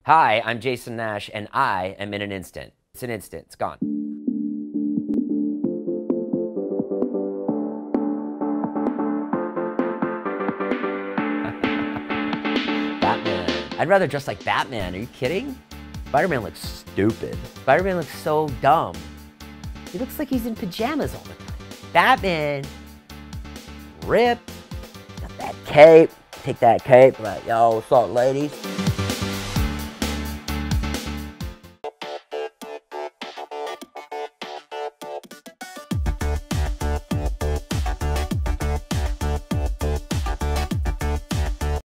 Hi, I'm Jason Nash, and I am in an instant. It's an instant. It's gone. Batman. I'd rather dress like Batman. Are you kidding? Spiderman looks stupid. Spiderman looks so dumb. He looks like he's in pajamas all the time. Batman. Rip. Got that cape. Take that cape. Like, yo, what's up, ladies?